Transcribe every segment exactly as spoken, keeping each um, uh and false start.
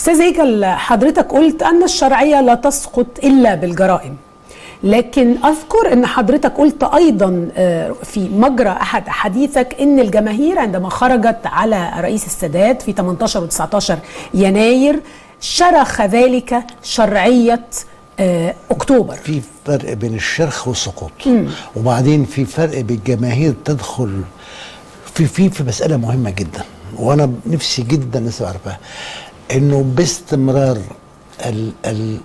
أستاذ هيكل، حضرتك قلت أن الشرعية لا تسقط إلا بالجرائم، لكن أذكر أن حضرتك قلت أيضا في مجرى أحد حديثك أن الجماهير عندما خرجت على رئيس السادات في ثمانية عشر و تسعة عشر يناير شرخ ذلك شرعية أكتوبر. في فرق بين الشرخ والسقوط، وبعدين في فرق بين الجماهير تدخل في في في مسألة مهمة جدا، وأنا نفسي جدا الناس تعرفها، إنه باستمرار ال ال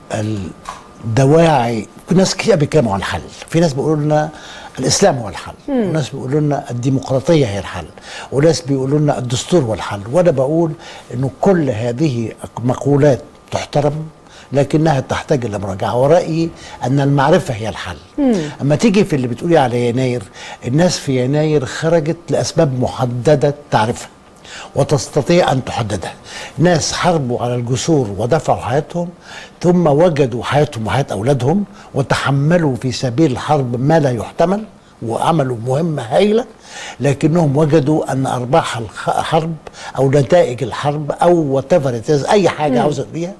الدواعي. في ناس كتير بيتكلموا عن الحل، في ناس بيقولوا لنا الإسلام هو الحل، وناس بيقولوا لنا الديمقراطية هي الحل، وناس بيقولوا لنا الدستور هو الحل، وأنا بقول إنه كل هذه مقولات تحترم لكنها تحتاج إلى مراجعة، ورأيي أن المعرفة هي الحل. مم. أما تيجي في اللي بتقولي على يناير، الناس في يناير خرجت لأسباب محددة تعرفها وتستطيع أن تحددها. ناس حاربوا على الجسور ودفعوا حياتهم، ثم وجدوا حياتهم وحياة أولادهم وتحملوا في سبيل الحرب ما لا يحتمل، وعملوا مهمة هائلة، لكنهم وجدوا أن أرباح الحرب أو نتائج الحرب أو whatever أي حاجة عاوزة فيها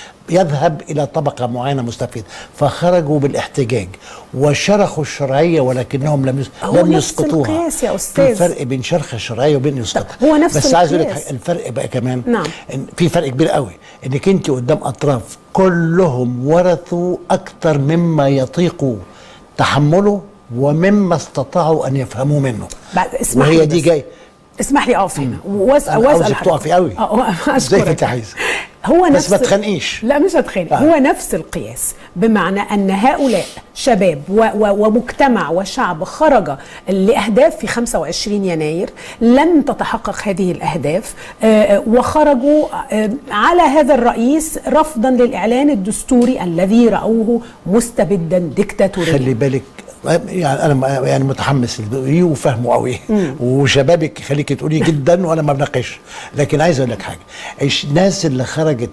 يذهب إلى طبقة معينة مستفيدة، فخرجوا بالاحتجاج وشرخوا الشرعية، ولكنهم لم لم يسقطوها. هو نفس القياس يا أستاذ. في فرق بين شرخ الشرعية وبين يسقطها. هو نفس بس عايز أقول لك الفرق بقى كمان. نعم. إن في فرق كبير قوي، إنك أنت قدام أطراف كلهم ورثوا أكثر مما يطيقوا تحمله ومما استطاعوا أن يفهموا منه. وهي دي جاي. اسمح لي اقف هنا واسال واسال حضرتك. تقفي قوي زي ما انت عايزه، هو بس ما تخنقيش. لا مش هتخانق. آه. هو نفس القياس، بمعنى ان هؤلاء شباب و و ومجتمع وشعب خرج لاهداف في خمسة وعشرين يناير لم تتحقق هذه الاهداف، آه وخرجوا آه على هذا الرئيس رفضا للاعلان الدستوري الذي راوه مستبدا ديكتاتوريا. خلي بالك، يعني انا يعني متحمس ليه وفاهمه قوي، وشبابك خليكي تقولي جدا وانا ما بناقش، لكن عايز اقول لك حاجه، الناس اللي خرجت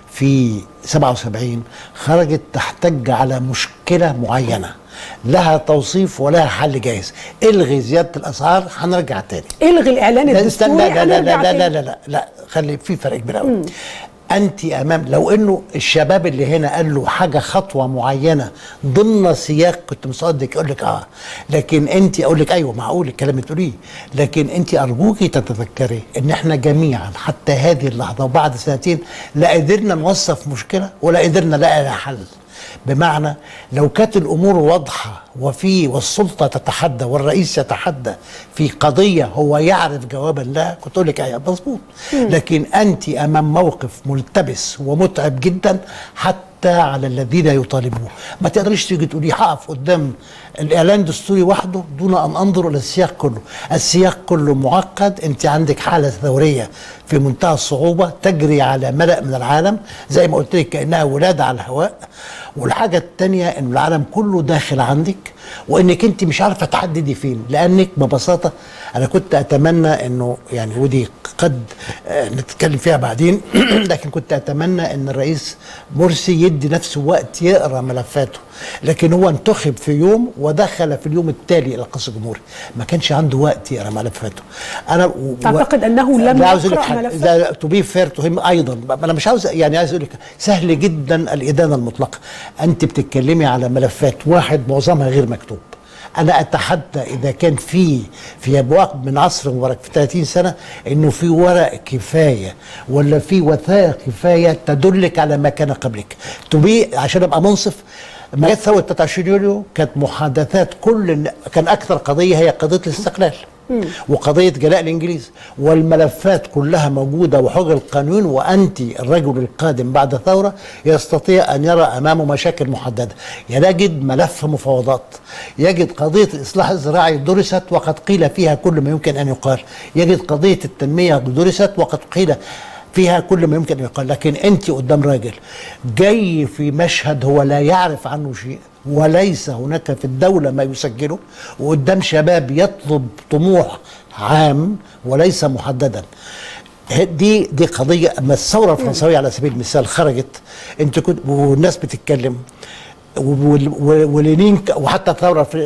في سبعة وسبعين خرجت تحتج على مشكله معينه لها توصيف ولها حل جاهز. الغي زياده الاسعار، هنرجع تاني. الغي الاعلان الدستوري، لا لا لا لا لا لا لا لا لا خلي في فرق كبير قوي. أنت أمام، لو إنه الشباب اللي هنا قال له حاجة خطوة معينة ضمن سياق كنت مصدق أقول لك آه، لكن أنت أقول لك أيوه معقول الكلام اللي تقوليه، لكن أنت أرجوكي تتذكري إن إحنا جميعا حتى هذه اللحظة وبعد سنتين لا قدرنا نوصف مشكلة ولا قدرنا نلاقي لها حل. بمعنى لو كانت الامور واضحه وفي والسلطه تتحدى والرئيس يتحدى في قضيه هو يعرف جوابا لها كنت اقول لك ايوه مظبوط، لكن انت امام موقف ملتبس ومتعب جدا حتى على الذين يطالبوه. ما تقدريش تيجي تقولي هقف قدام الاعلان الدستوري وحده دون ان انظر الى السياق كله. السياق كله معقد، انت عندك حاله ثوريه في منتهى الصعوبه تجري على ملأ من العالم زي ما قلت لك كانها ولاده على الهواء. والحاجه الثانيه ان العالم كله داخل عندك وانك انت مش عارفه تحددي فين، لانك ببساطه انا كنت اتمنى انه يعني ودي قد نتكلم فيها بعدين لكن كنت اتمنى ان الرئيس مرسي يدي نفسه وقت يقرا ملفاته، لكن هو انتخب في يوم ودخل في اليوم التالي الى القصر الجمهوري، ما كانش عنده وقت يقرا ملفاته. انا تعتقد و... انه لم يقرا ملفاته؟ تو بي فير تو هيم ايضا، انا مش عاوز يعني عايز اقول لك سهل جدا الادانه المطلقه. انت بتتكلمي على ملفات واحد معظمها غير مكتوب. انا اتحدى اذا كان في في ابواق من عصر مبارك في ثلاثين سنه انه في ورق كفايه ولا في وثائق كفايه تدلك على ما كان قبلك. تبي عشان ابقى منصف، لما جت ثوره تسعة وعشرين يوليو كانت محادثات كل كان اكثر قضيه هي قضيه الاستقلال وقضيه جلاء الانجليز، والملفات كلها موجوده وحجج القانون، وانت الرجل القادم بعد الثوره يستطيع ان يرى امامه مشاكل محدده. يجد ملف مفاوضات، يجد قضيه الاصلاح الزراعي درست وقد قيل فيها كل ما يمكن ان يقال، يجد قضيه التنميه درست وقد قيل فيها كل ما يمكن ان يقال، لكن انت قدام راجل جاي في مشهد هو لا يعرف عنه شيء وليس هناك في الدولة ما يسجله، وقدام شباب يطلب طموح عام وليس محددا. دي دي قضية. اما الثورة الفرنسوية على سبيل المثال خرجت، انت كنت والناس بتتكلم ولينين وحتى الثوره في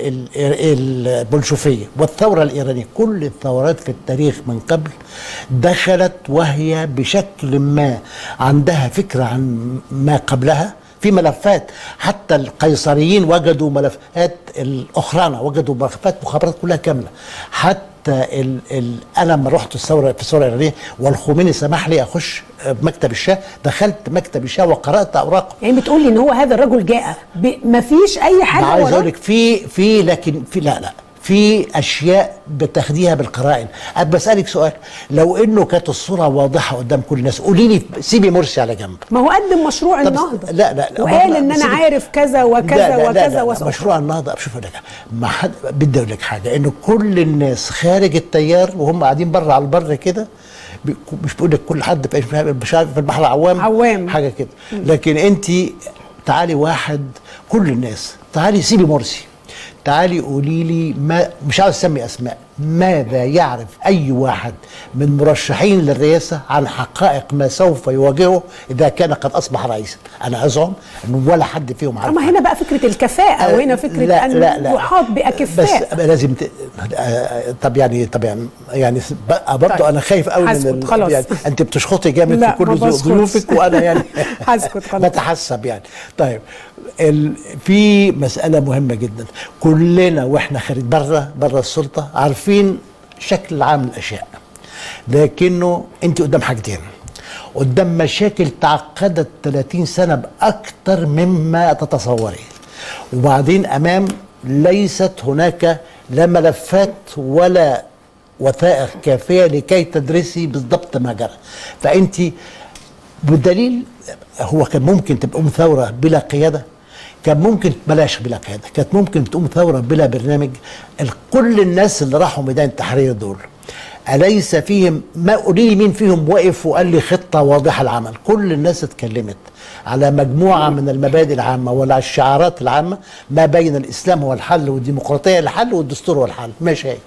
البولشوفيه والثوره الايرانيه، كل الثورات في التاريخ من قبل دخلت وهي بشكل ما عندها فكره عن ما قبلها في ملفات. حتى القيصريين وجدوا ملفات، الاخرانه وجدوا ملفات مخابرات كلها كامله. حتى ال ال انا لما رحت الثوره في الثوره الايرانيه والخميني سمح لي اخش مكتب الشاه، دخلت مكتب الشاه وقرات اوراقه. يعني بتقول لي ان هو هذا الرجل جاء ما فيش اي حاجه وراه؟ عايز اقول لك في في لكن في لا لا في اشياء بتاخديها بالقرائن. انا بسالك سؤال، لو انه كانت الصوره واضحه قدام كل الناس، قولي لي سيبي مرسي على جنب. ما هو قدم مشروع النهضه. لا لا لا وقال ان انا عارف كذا وكذا لا لا وكذا لا لا مشروع النهضه. شوف لك ما حد بدي اقول لك حاجه، انه كل الناس خارج التيار وهم قاعدين بره على البر كده، مش بقول لك كل حد في البحر عوام عوام حاجه كده، لكن انت تعالي واحد، كل الناس تعالي سيبي مرسي، تعالي قولي لي، ما مش عاوز اسمي اسماء، ماذا يعرف اي واحد من مرشحين للرئاسه عن حقائق ما سوف يواجهه اذا كان قد اصبح رئيسا؟ انا ازعم انه ولا حد فيهم عارف. اما هنا بقى فكره الكفاءه أه وهنا فكره لا ان لا لا يحاط باكفاء. بس لازم ت... طب يعني طب يعني يعني برضه طيب. انا خايف قوي من ال... خلاص. يعني انت بتشخطي جامد في كل ظروفك وانا يعني هسكت خلاص بتحسب يعني. طيب ال... في مساله مهمه جدا، كلنا واحنا خارج بره بره السلطه عارفين شكل عام الاشياء، لكنه انت قدام حاجتين، قدام مشاكل تعقدت ثلاثين سنه باكثر مما تتصوري، وبعدين امام ليست هناك لا ملفات ولا وثائق كافيه لكي تدرسي بالضبط ما جرى. فانت بدليل هو كان ممكن تقوم ثوره بلا قياده، كان ممكن بلاش بلا قياده، كانت ممكن تقوم ثوره بلا برنامج. كل الناس اللي راحوا ميدان التحرير دول أليس فيهم، ما قولي لي مين فيهم وقف وقال لي خطه واضحه العمل؟ كل الناس اتكلمت على مجموعه من المبادئ العامه ولا الشعارات العامه، ما بين الاسلام هو الحل والديمقراطيه الحل والدستور هو الحل. ماشي، هي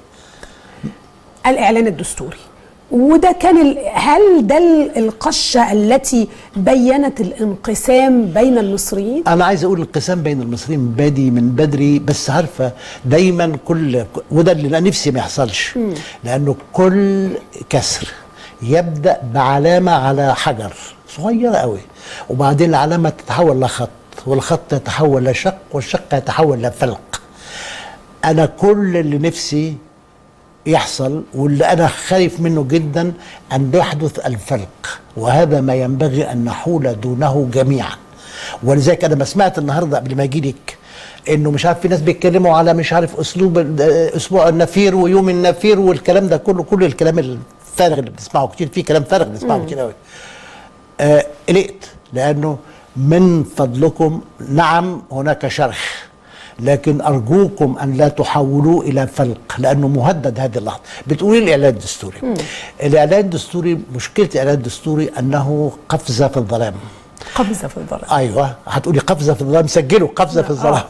الاعلان الدستوري، وده كان هل ده القشه التي بينت الانقسام بين المصريين؟ انا عايز اقول الانقسام بين المصريين بادي من بدري، بس عارفه دايما كل وده اللي انا نفسي ما يحصلش، لانه كل كسر يبدا بعلامه على حجر صغيره قوي، وبعدين العلامه تتحول لخط، والخط يتحول لشق، والشق يتحول لفلق. انا كل اللي نفسي يحصل واللي أنا خايف منه جدا أن يحدث الفرق، وهذا ما ينبغي أن نحول دونه جميعا. ولذلك أنا ما سمعت النهاردة قبل ما أجي لك إنه مش عارف في ناس بيتكلموا على مش عارف أسلوب أسبوع النفير ويوم النفير والكلام ده كله، كل الكلام الفارغ اللي بنسمعه كتير، في كلام فارغ بنسمعه كتير قوي. آه قلقت، لأنه من فضلكم نعم هناك شرخ، لكن أرجوكم أن لا تحولوه إلى فلق، لأنه مهدد هذه اللحظة. بتقولي الإعلان الدستوري. مم. الإعلان الدستوري، مشكلة الإعلان الدستوري أنه قفزة في الظلام. قفزة في الظلام. أيوه، هتقولي قفزة في الظلام، سجلوا قفزة في الظلام.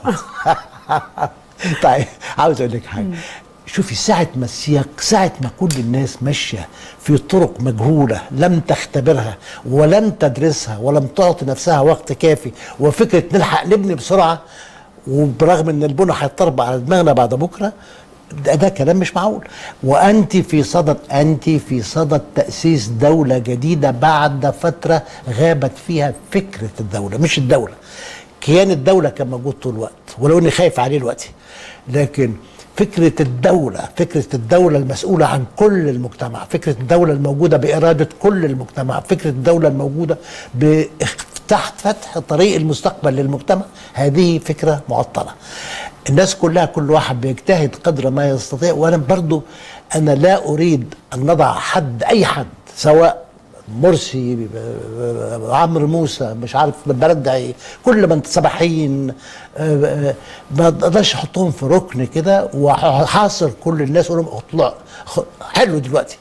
طيب عاوز أقول لك حاجة. شوفي ساعة ما السياق، ساعة ما كل الناس ماشية في طرق مجهولة لم تختبرها ولم تدرسها ولم تعطي نفسها وقت كافي، وفكرة نلحق نبني بسرعة، وبرغم ان البنى هيضطرب على دماغنا بعد بكره، ده, ده كلام مش معقول. وانت في صدد انت في صدد تاسيس دوله جديده بعد فتره غابت فيها فكره الدوله، مش الدوله. كيان الدوله كان موجود طول الوقت، ولو اني خايف عليه دلوقتي، لكن فكره الدوله، فكره الدوله المسؤوله عن كل المجتمع، فكره الدوله الموجوده باراده كل المجتمع، فكره الدوله الموجوده ب تحت فتح طريق المستقبل للمجتمع، هذه فكرة معطلة. الناس كلها كل واحد بيجتهد قدر ما يستطيع، وانا برضو انا لا اريد ان نضع حد، اي حد، سواء مرسي، عمرو موسى، مش عارف بردعي، كل من صباحيين، ما اقدرش احطهم في ركن كده وحاصر كل الناس اقول لهم اطلعوا حلو دلوقتي.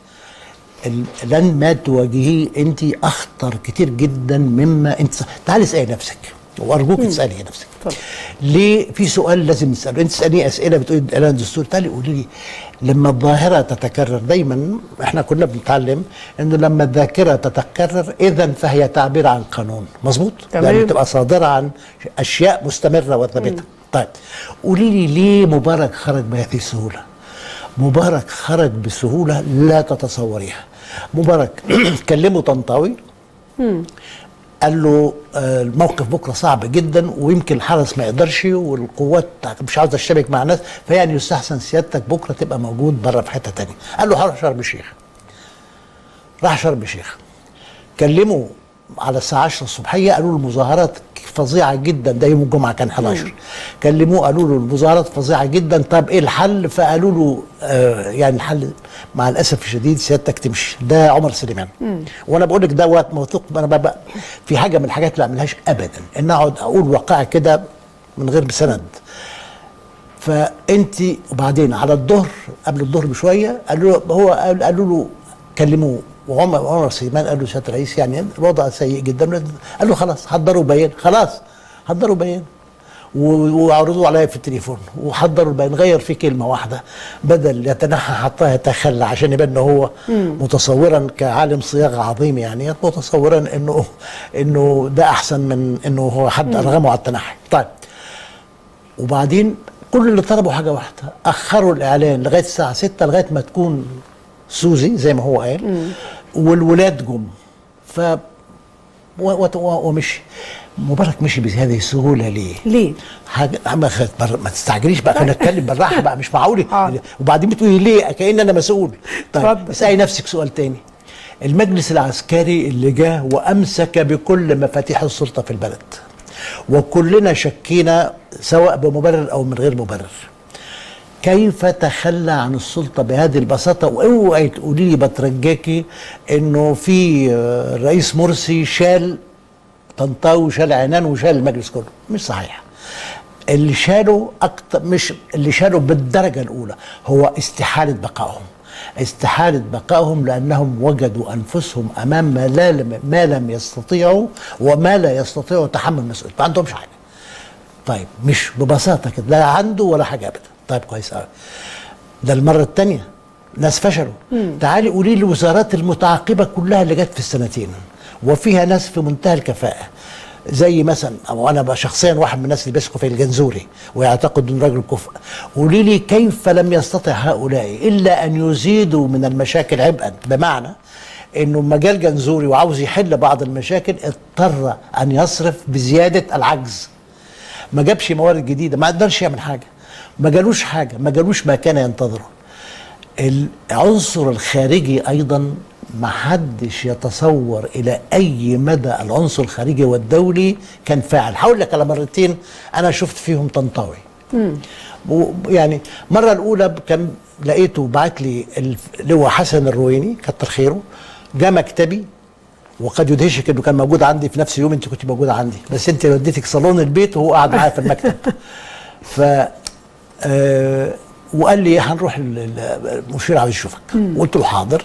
لن ما تواجهيه انت اخطر كتير جدا مما انت. تعالي اسالي نفسك، وارجوك تسالي نفسك طبعا. ليه؟ في سؤال لازم نساله. انت تسالني اسئله بتقولي اعلان دستور، تعالي قولي لي لما الظاهره تتكرر دايما، احنا كنا بنتعلم انه لما الذاكره تتكرر اذا فهي تعبير عن قانون، مظبوط؟ لان بتبقى صادره عن اشياء مستمره وثابته. طيب قولي لي ليه مبارك خرج بهذه السهوله؟ مبارك خرج بسهوله لا تتصوريها. مبارك كلمه طنطاوي قال له الموقف بكره صعب جدا ويمكن الحرس ما يقدرش والقوات مش عاوزه تشتبك مع الناس، فيعني يستحسن سيادتك بكره تبقى موجود بره في حته ثانيه. قال له هروح شرم الشيخ. راح شرم الشيخ. كلموا على الساعه عشرة الصبحيه قالوا له المظاهرات فظيعه جدا، ده يوم الجمعه كان حداشر. كلموه قالوا له المظاهرات فظيعه جدا، طب ايه الحل؟ فقالوا له آه يعني الحل مع الاسف الشديد سيادتك تمشي. ده عمر سليمان. مم. وانا بقول لك ده وقت موثوق. انا بقى في حاجه من الحاجات اللي ما اعملهاش ابدا ان اقعد اقول وقائع كده من غير بسند. فانت وبعدين على الظهر قبل الظهر بشويه قالوا له هو قالوا له كلموه وعمر عمر سليمان قال له سياده الرئيس يعني الوضع سيء جدا. قال له خلاص حضروا بيان، خلاص حضروا بيان وعرضوا عليا في التليفون وحضروا البيان. غير فيه كلمه واحده، بدل يتنحى حطها يتخلى عشان يبان انه هو مم. متصورا كعالم صياغه عظيم، يعني متصورا انه انه ده احسن من انه هو حد ارغمه على التنحي. طيب وبعدين كل اللي طلبوا حاجه واحده، اخروا الاعلان لغايه الساعه ستة لغايه ما تكون سوزي زي ما هو قال مم. والولاد جم ف و... و... ومشي. مبارك مشي بهذه السهوله ليه؟ ليه؟ حاجه ما, ما تستعجليش بقى، خلينا نتكلم بالراحه بقى، مش معقول. وبعدين بتقولي ليه؟ كأن انا مسؤول. طيب اسالي نفسك سؤال تاني. المجلس العسكري اللي جه وامسك بكل مفاتيح السلطه في البلد وكلنا شكينا سواء بمبرر او من غير مبرر، كيف تخلى عن السلطه بهذه البساطه؟ واوعي تقولي لي بترجاكي انه في الرئيس مرسي شال طنطاوي وشال عنان وشال المجلس كله، مش صحيح. اللي شالوا اكتر، مش اللي شالوا بالدرجه الاولى، هو استحاله بقائهم. استحاله بقائهم لانهم وجدوا انفسهم امام ما, لا ما لم يستطيعوا وما لا يستطيعوا تحمل مسؤوليته، ما عندهمش حاجه. طيب مش ببساطه كده، لا عنده ولا حاجه ابدا. طيب كويس قوي. ده المره الثانيه ناس فشلوا. مم. تعالي قولي لي الوزارات المتعاقبه كلها اللي جت في السنتين وفيها ناس في منتهى الكفاءه، زي مثلا او انا شخصيا واحد من الناس اللي بيثقوا في الجنزوري ويعتقد انه راجل كفء. قولي لي كيف لم يستطع هؤلاء الا ان يزيدوا من المشاكل عبئا، بمعنى انه مجال جنزوري وعاوز يحل بعض المشاكل اضطر ان يصرف بزياده العجز. ما جابش موارد جديده، ما قدرش يعمل حاجه، ما جالوش حاجه، ما جالوش ما كان ينتظره. العنصر الخارجي ايضا ما حدش يتصور الى اي مدى العنصر الخارجي والدولي كان فاعل. هقول لك على مرتين انا شفت فيهم طنطاوي. يعني المره الاولى كان لقيته بعت لي اللي هو حسن الرويني كتر خيره، جاء مكتبي وقد يدهشك انه كان موجود عندي في نفس اليوم انت كنت موجوده عندي، بس انت وديتك صالون البيت وهو قاعد معايا في المكتب. ف آه وقال لي هنروح المشير عاوز يشوفك. وقلت له حاضر.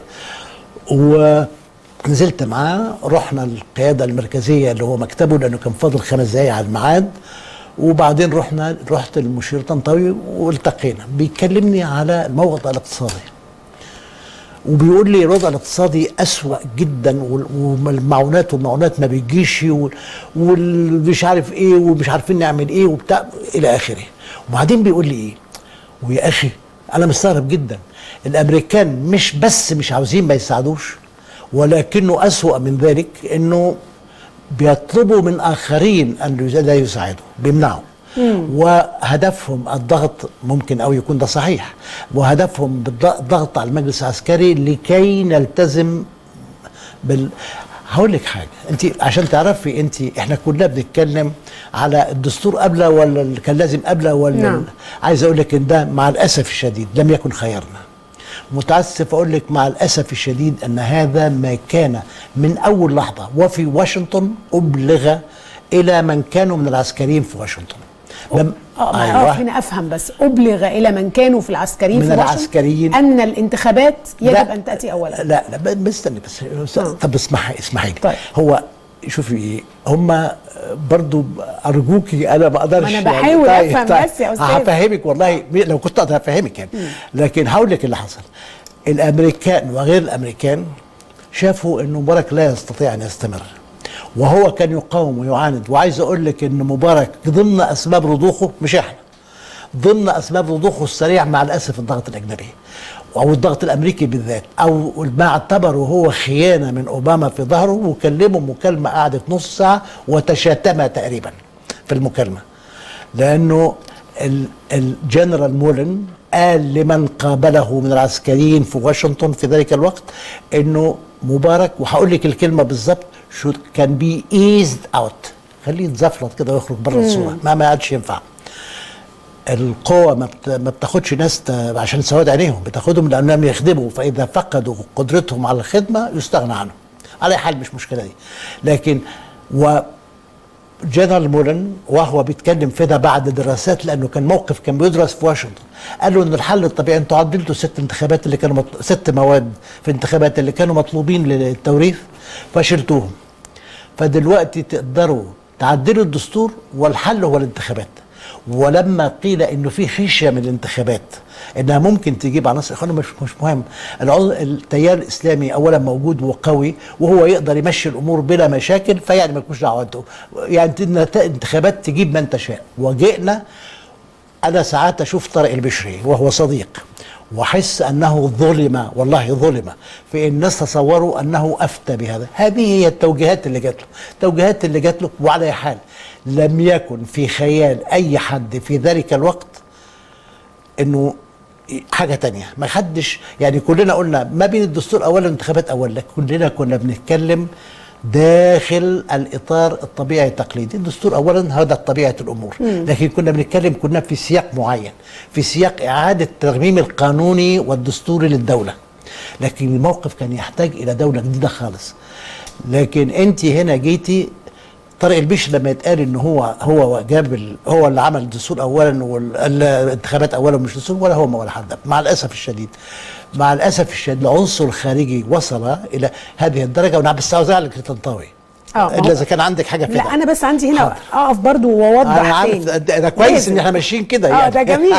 ونزلت معاه، رحنا القياده المركزيه اللي هو مكتبه لانه كان فاضل خمس دقايق على الميعاد، وبعدين رحنا رحت للمشير طنطاوي والتقينا. بيكلمني على الموضوع الاقتصادي وبيقول لي الوضع الاقتصادي أسوأ جدا والمعونات والمعونات ما بيجيش ومش عارف ايه ومش عارفين نعمل ايه وبتاع الى اخره. وبعدين بيقول لي ايه، ويا اخي انا مستغرب جدا، الامريكان مش بس مش عاوزين ما يساعدوش، ولكنه اسوأ من ذلك انه بيطلبوا من اخرين ان لا يساعدوا، بيمنعوا. وهدفهم الضغط، ممكن او يكون ده صحيح، وهدفهم بالضغط على المجلس العسكري لكي نلتزم بال هقول لك حاجه، انت عشان تعرفي، انت احنا كلنا بنتكلم على الدستور قبله ولا اللي كان لازم قبله ولا نعم. عايز اقول لك ان ده مع الاسف الشديد لم يكن خيرنا. متاسف اقول لك مع الاسف الشديد ان هذا ما كان من اول لحظه، وفي واشنطن ابلغ الى من كانوا من العسكريين في واشنطن. لم اه أيوة. هنا افهم بس، ابلغ الى من كانوا في العسكريين من في العسكريين ان الانتخابات يجب ان تاتي اولا. لا لا بستني بس, بس آه. طب اسمحي اسمحي طيب. هو شوفي هم برضو ارجوكي انا ما اقدرش. ما انا بحاول يعني افهم طيب بس يا استاذ. هفهمك والله لو كنت اقدر افهمك يعني. م. لكن هقول لك اللي حصل. الامريكان وغير الامريكان شافوا انه مبارك لا يستطيع ان يستمر، وهو كان يقاوم ويعاند. وعايز اقول لك ان مبارك ضمن اسباب رضوخه، مش احنا، ضمن اسباب رضوخه السريع مع الاسف الضغط الاجنبي او الضغط الامريكي بالذات، او ما اعتبره هو خيانه من اوباما في ظهره، وكلمه مكالمه قعدت نص ساعه وتشاتما تقريبا في المكالمه، لانه الجنرال مولن قال لمن قابله من العسكريين في واشنطن في ذلك الوقت انه مبارك، وهقول لك الكلمه بالظبط، شو كان بي ايزد اوت، خليه يتزفلط كده ويخرج بره الصوره، ما ما عادش ينفع. القوة ما ما بتاخدش ناس عشان سواد عينيهم، بتاخدهم لانهم يخدموا، فاذا فقدوا قدرتهم على الخدمه يستغنى عنهم. على حال مش مشكله دي. لكن و جنرال مولن وهو بيتكلم في ده بعد دراسات، لانه كان موقف كان بيدرس في واشنطن، قال له ان الحل الطبيعي انتوا عدلتوا ست انتخابات اللي كانوا مطل... ست مواد في الانتخابات اللي كانوا مطلوبين للتوريث فشلتوهم. فدلوقتي تقدروا تعدلوا الدستور والحل هو الانتخابات. ولما قيل انه في خشيه من الانتخابات انها ممكن تجيب عناصر اخوانه، مش مش مهم. التيار الاسلامي اولا موجود وقوي وهو يقدر يمشي الامور بلا مشاكل، فيعني ما لكوش دعوه انتوا، يعني انتخابات تجيب من تشاء. وجئنا انا ساعات اشوف طارق البشري وهو صديق واحس انه ظلم، والله ظلم، في الناس تصوروا انه افتى بهذا. هذه هي التوجيهات اللي جات له، التوجيهات اللي جات له. وعلى حال لم يكن في خيال اي حد في ذلك الوقت انه حاجه تانية. ما حدش يعني، كلنا قلنا ما بين الدستور اولا والانتخابات اولا، كلنا كنا بنتكلم داخل الاطار الطبيعي التقليدي. الدستور اولا هذا طبيعه الامور، لكن كنا بنتكلم كنا في سياق معين، في سياق اعاده الترميم القانوني والدستوري للدوله. لكن الموقف كان يحتاج الى دوله جديده خالص. لكن انت هنا جيتي طارق البشري لما يتقال ان هو هو جاب هو اللي عمل الدستور اولا والانتخابات اولا، مش دستور ولا هو ولا حد. مع الاسف الشديد مع الاسف الشديد العنصر الخارجي وصل الى هذه الدرجه. وانا بس عاوز اعلق لطنطاوي الا اذا كان عندك حاجه في لا، انا بس عندي هنا اقف برضو واوضح انا عارف تاني. ده كويس ان احنا ماشيين كده يعني. اه ده جميل.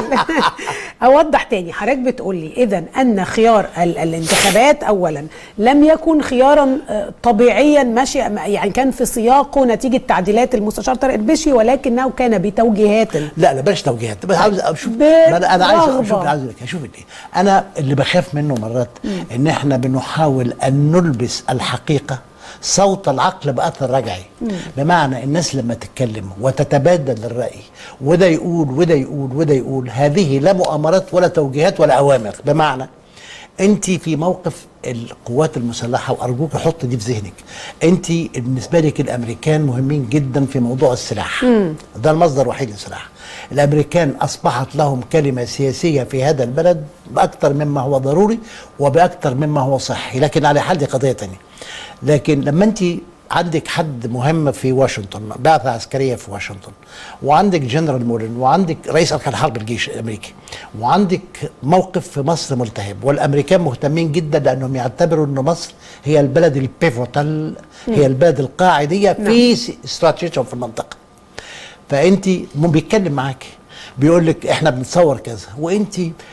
اوضح تاني. حضرتك بتقول لي اذا ان خيار ال الانتخابات اولا لم يكن خيارا طبيعيا ماشي، يعني كان في سياقه نتيجه تعديلات المستشار طارق البشري، ولكنه كان بتوجيهات. لا لا بلاش توجيهات، بس عاوز اشوف. انا عايز اشوف عايز اشوف ايه. انا اللي بخاف منه مرات م. ان احنا بنحاول ان نلبس الحقيقه صوت العقل بأثر رجعي. مم. بمعنى الناس لما تتكلم وتتبادل الرأي، وده يقول وده يقول وده يقول، هذه لا مؤامرات ولا توجيهات ولا أوامر. بمعنى أنت في موقف القوات المسلحة، وأرجوك حط دي في ذهنك، أنت بالنسبة لك الأمريكان مهمين جدا في موضوع السلاح. مم. ده المصدر الوحيد للسلاح. الأمريكان أصبحت لهم كلمة سياسية في هذا البلد بأكثر مما هو ضروري وبأكثر مما هو صحي، لكن على حال دي قضية تانية. لكن لما انت عندك حد مهم في واشنطن، بعثة عسكرية في واشنطن، وعندك جنرال مولن، وعندك رئيس أركان حرب الجيش الأمريكي، وعندك موقف في مصر ملتهب، والأمريكان مهتمين جدا لأنهم يعتبروا أن مصر هي البلد البيفوتال، هي البلد القاعدية في استراتيجيتهم في المنطقة. فأنت بيتكلم معاك بيقول لك احنا بنتصور كذا، وأنت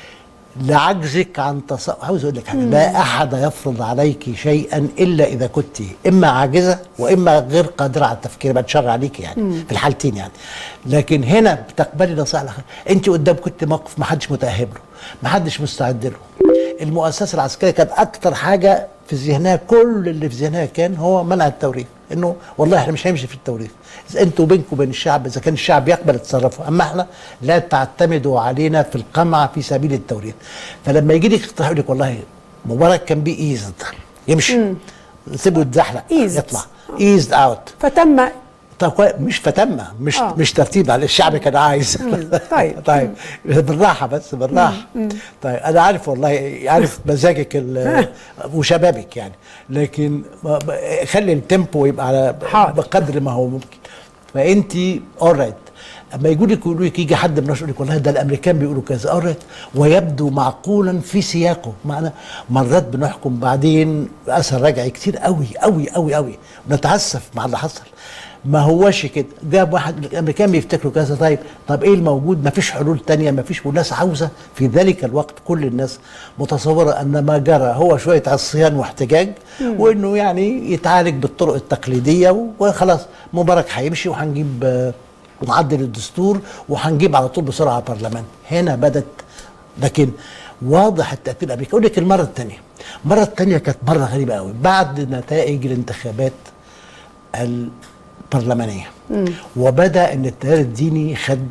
لعجزك عن تصور. عاوز اقول لك حاجه، لا احد يفرض عليك شيئا الا اذا كنت اما عاجزه واما غير قادره على التفكير، بعد شر عليك يعني. مم. في الحالتين يعني. لكن هنا بتقبلي نصائح. انت قدام كنت موقف ما حدش متاهب له، ما حدش مستعد له. المؤسسه العسكريه كانت اكتر حاجه في ذهنها، كل اللي في ذهنها كان هو منع التوريث، انه والله احنا مش هنمشي في التوريث، انتوا بينكم وبين الشعب، اذا كان الشعب يقبل اتصرفوا، اما احنا لا تعتمدوا علينا في القمع في سبيل التوريث. فلما يجي لك اقتراح يقول لك والله مبارك كان بي ايزد يمشي، سيبه يتزحلق يطلع ايزد اوت، فتم. طب مش فتم، مش آه. مش ترتيب على الشعب كان عايز. طيب طيب بالراحه بس بالراحه. طيب انا عارف والله، عارف مزاجك وشبابك يعني، لكن خلي التيمبو يبقى على بقدر ما هو ممكن. فانت اوريت اما يقول لك يقول لك يجي حد من الناس يقول لك والله ده الامريكان بيقولوا كذا قريت ويبدو معقولا في سياقه. معنا مرات بنحكم بعدين باثر رجعي كتير قوي قوي قوي قوي ونتعسف مع اللي حصل. ما هوش كده، جاب واحد الامريكان بيفتكروا كذا، طيب طب ايه الموجود؟ ما فيش حلول تانية، ما فيش، والناس عاوزه في ذلك الوقت كل الناس متصوره ان ما جرى هو شويه عصيان واحتجاج مم. وانه يعني يتعالج بالطرق التقليديه وخلاص مبارك هيمشي وهنجيب معدل الدستور وهنجيب على طول بسرعه برلمان. هنا بدت، لكن واضح التأثير الامريكي. اقول لك المره الثانيه، المره الثانيه كانت مره غريبه قوي بعد نتائج الانتخابات البرلمانيه مم. وبدا ان التيار الديني خد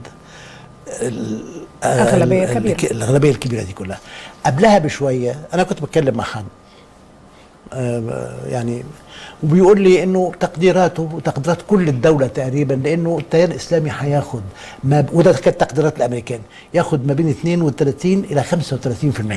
اغلبيه كبيره، الاغلبيه الكبيره دي كلها. قبلها بشويه انا كنت بتكلم مع حد يعني وبيقول لي انه تقديراته وتقديرات كل الدوله تقريبا، لانه التيار الاسلامي هياخد ما وده كانت تقديرات الامريكان، ياخد ما بين اثنين وثلاثين الى خمسة وثلاثين بالمئة.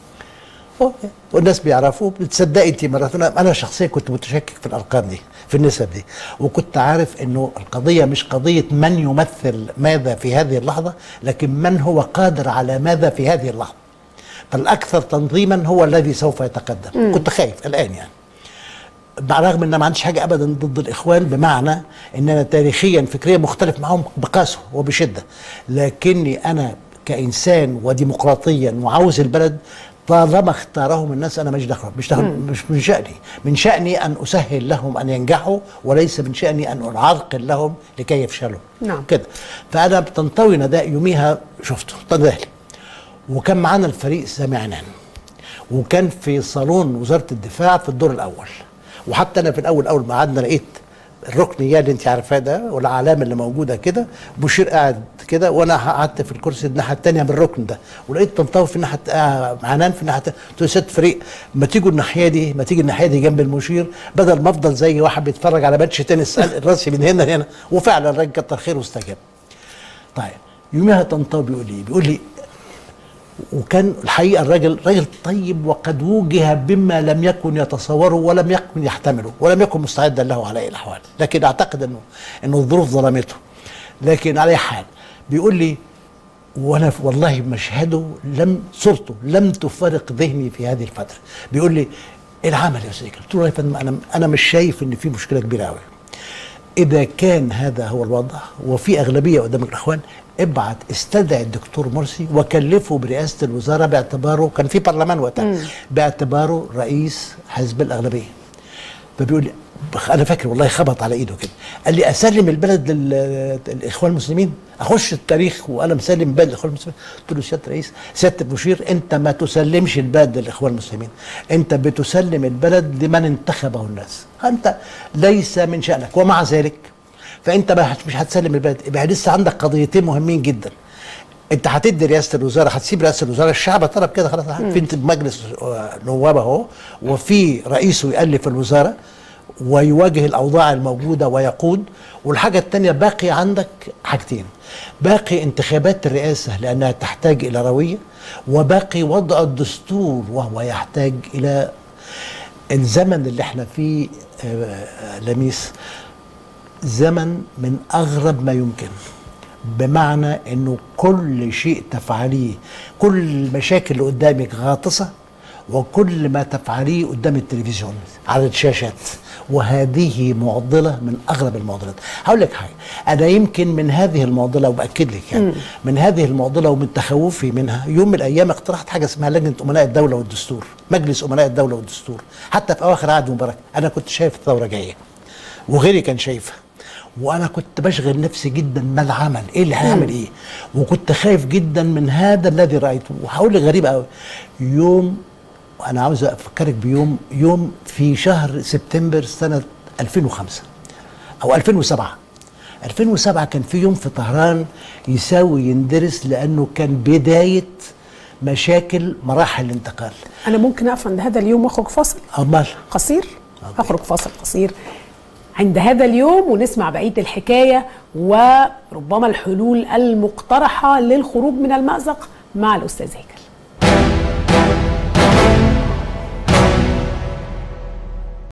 والناس بيعرفوا، بتصدقي انت مرات. انا شخصيا كنت متشكك في الارقام دي، في النسب دي، وكنت عارف انه القضيه مش قضيه من يمثل ماذا في هذه اللحظه، لكن من هو قادر على ماذا في هذه اللحظه. فالاكثر تنظيما هو الذي سوف يتقدم. مم. كنت خايف الان يعني، برغم ان ما عنديش حاجه ابدا ضد الاخوان، بمعنى ان انا تاريخيا فكريا مختلف معهم بقاسوه وبشده، لكني انا كانسان وديمقراطيا وعاوز البلد طالما اختارهم الناس انا مش دخل مش دخل مش من شأني، من شأني ان اسهل لهم ان ينجحوا، وليس من شأني ان اعرقل لهم لكي يفشلوا. نعم كده. فانا بتنطوي نداء يوميها شفته تندهلي، وكان معانا الفريق سامي عنان، وكان في صالون وزاره الدفاع في الدور الاول، وحتى انا في الاول اول ما قعدنا لقيت الركن اللي انت عارفاه ده والعلامه اللي موجوده كده، بشير قاعد كده وانا قعدت في الكرسي الناحيه الثانيه من الركن ده، ولقيت طنطاوي في الناحيه آه عنان في الناحيه الثانيه. قلت له يا ست فريق، ما تيجوا الناحيه دي، ما تيجي الناحيه دي جنب المشير، بدل ما افضل زي واحد بيتفرج على ماتش تنس راسي من هنا لهنا. وفعلا الراجل كتر خيره واستجاب. طيب يوميها طنطاوي بيقول لي بيقول لي وكان الحقيقه الراجل راجل طيب، وقد وجه بما لم يكن يتصوره ولم يكن يحتمله ولم يكن مستعدا له على اي الاحوال، لكن اعتقد انه انه الظروف ظلمته. لكن على اي حال بيقول لي، وانا والله مشهده لم صورته لم تفارق ذهني في هذه الفتره. بيقول لي العمل يا استاذ، قلت له يا فندم انا انا مش شايف ان في مشكله كبيره قوي. اذا كان هذا هو الوضع وفي اغلبيه قدام الاخوان، ابعت استدعي الدكتور مرسي وكلفه برئاسه الوزاره باعتباره كان في برلمان وقتها، باعتباره رئيس حزب الاغلبيه. فبيقول لي انا فاكر والله خبط على ايده كده، قال لي اسلم البلد للاخوان المسلمين، اخش التاريخ وانا مسلم البلد للاخوان المسلمين. قلت له سياده الرئيس، سياده المشير، انت ما تسلمش البلد للاخوان المسلمين، انت بتسلم البلد لمن انتخبه الناس، انت ليس من شانك. ومع ذلك فانت مش هتسلم البلد، يبقى لسه عندك قضيتين مهمين جدا. انت هتدي رئاسه الوزاره، هتسيب رئاسه الوزاره، الشعب طلب كده خلاص، في مجلس نواب اهو، وفي رئيسه يالف الوزاره ويواجه الاوضاع الموجوده ويقود. والحاجه الثانيه باقي عندك حاجتين، باقي انتخابات الرئاسه لانها تحتاج الى رويه، وباقي وضع الدستور وهو يحتاج الى الزمن اللي احنا فيه. لميس زمن من اغرب ما يمكن، بمعنى انه كل شيء تفعليه، كل المشاكل اللي قدامك غاطسه، وكل ما تفعليه قدام التلفزيون على الشاشات، وهذه معضله من اغرب المعضلات. هقول لك حاجه، انا يمكن من هذه المعضله وباكد لك يعني م. من هذه المعضله ومن تخوفي منها، يوم من الايام اقترحت حاجه اسمها لجنه امناء الدوله والدستور، مجلس امناء الدوله والدستور. حتى في اواخر عهد مبارك انا كنت شايف الثوره جايه، وغيري كان شايفها، وانا كنت بشغل نفسي جدا ما العمل، ايه اللي هيعمل ايه، وكنت خايف جدا من هذا الذي رايته. وهقول لك غريب قوي، يوم انا عاوز افكرك بيوم، يوم في شهر سبتمبر سنه ألفين وخمسة او ألفين وسبعة ألفين وسبعة كان في يوم في طهران يساوي يندرس، لانه كان بدايه مشاكل مراحل الانتقال. انا ممكن اقف عند هذا اليوم واخرج فاصل امال قصير؟ اخرج فاصل قصير عند هذا اليوم ونسمع بقيه الحكايه وربما الحلول المقترحه للخروج من المأزق مع الاستاذ هيكل.